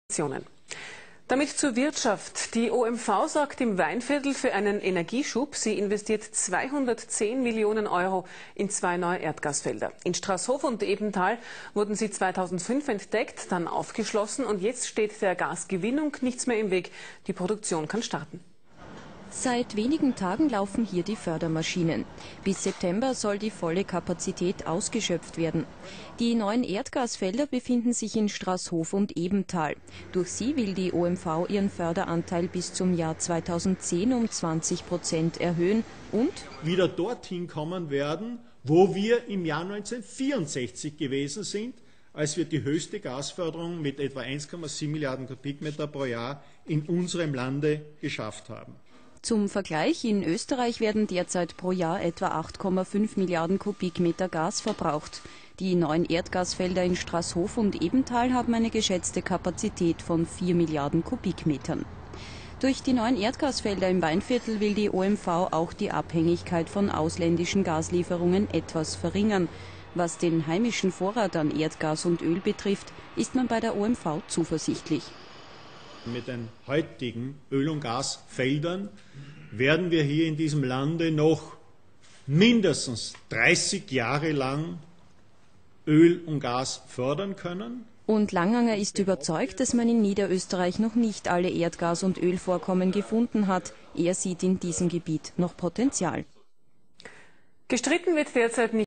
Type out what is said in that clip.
Damit zur Wirtschaft. Die OMV sorgt im Weinviertel für einen Energieschub. Sie investiert 210 Millionen Euro in 2 neue Erdgasfelder. In Straßhof und Ebenthal wurden sie 2005 entdeckt, dann aufgeschlossen und jetzt steht der Gasgewinnung nichts mehr im Weg. Die Produktion kann starten. Seit wenigen Tagen laufen hier die Fördermaschinen. Bis September soll die volle Kapazität ausgeschöpft werden. Die neuen Erdgasfelder befinden sich in Straßhof und Ebenthal. Durch sie will die OMV ihren Förderanteil bis zum Jahr 2010 um 20% erhöhen und wieder dorthin kommen werden, wo wir im Jahr 1964 gewesen sind, als wir die höchste Gasförderung mit etwa 1,7 Milliarden Kubikmeter pro Jahr in unserem Lande geschafft haben. Zum Vergleich, in Österreich werden derzeit pro Jahr etwa 8,5 Milliarden Kubikmeter Gas verbraucht. Die neuen Erdgasfelder in Straßhof und Ebenthal haben eine geschätzte Kapazität von 4 Milliarden Kubikmetern. Durch die neuen Erdgasfelder im Weinviertel will die OMV auch die Abhängigkeit von ausländischen Gaslieferungen etwas verringern. Was den heimischen Vorrat an Erdgas und Öl betrifft, ist man bei der OMV zuversichtlich. Mit den heutigen Öl- und Gasfeldern werden wir hier in diesem Lande noch mindestens 30 Jahre lang Öl und Gas fördern können. Und Langanger ist überzeugt, dass man in Niederösterreich noch nicht alle Erdgas- und Ölvorkommen gefunden hat. Er sieht in diesem Gebiet noch Potenzial. Gestritten wird derzeit nicht.